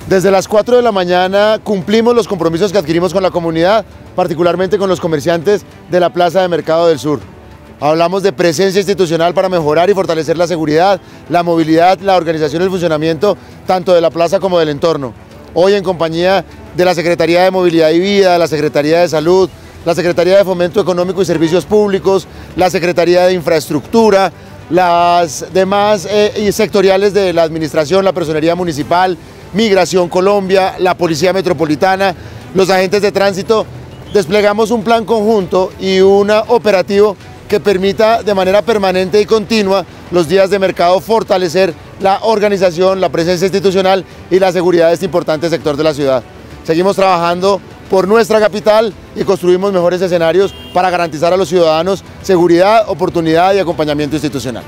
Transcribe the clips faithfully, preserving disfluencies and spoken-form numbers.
Desde las cuatro de la mañana cumplimos los compromisos que adquirimos con la comunidad, particularmente con los comerciantes de la Plaza de Mercado del Sur. Hablamos de presencia institucional para mejorar y fortalecer la seguridad, la movilidad, la organización y el funcionamiento tanto de la plaza como del entorno. Hoy en compañía de la Secretaría de Movilidad y Vida, la Secretaría de Salud, la Secretaría de Fomento Económico y Servicios Públicos, la Secretaría de Infraestructura, las demás eh, sectoriales de la Administración, la Personería Municipal, Migración Colombia, la Policía Metropolitana, los agentes de tránsito, desplegamos un plan conjunto y un operativo que permita de manera permanente y continua los días de mercado fortalecer la organización, la presencia institucional y la seguridad de este importante sector de la ciudad. Seguimos trabajando por nuestra capital y construimos mejores escenarios para garantizar a los ciudadanos seguridad, oportunidad y acompañamiento institucional.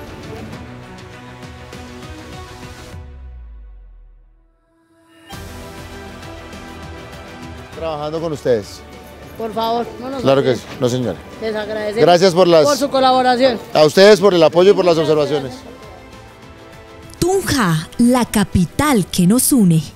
Trabajando con ustedes. Por favor, no nos Claro olviden. que sí, no señora. Les agradecemos. Gracias por las... por su colaboración. A ustedes por el apoyo y por las observaciones. Tunja, la capital que nos une.